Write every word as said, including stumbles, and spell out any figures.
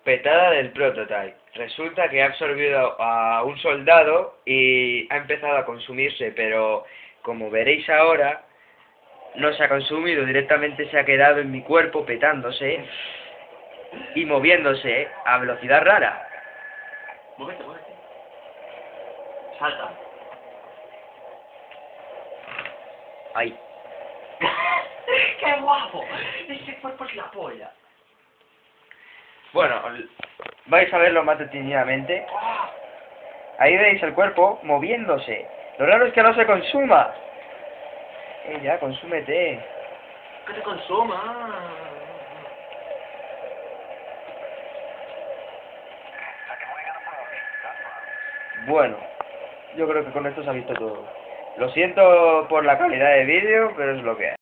Petada del Prototype. Resulta que ha absorbido a un soldado y ha empezado a consumirse, pero como veréis ahora, no se ha consumido, directamente se ha quedado en mi cuerpo petándose y moviéndose a velocidad rara. Muévete, muévete. Salta. Ahí. ¡Qué guapo! Ese cuerpo es la polla. Bueno, vais a verlo más detenidamente. Ahí veis el cuerpo moviéndose. Lo raro es que no se consuma. Eh, ya, consúmete. Que te consuma. Bueno, yo creo que con esto se ha visto todo. Lo siento por la calidad de vídeo, pero es lo que hay.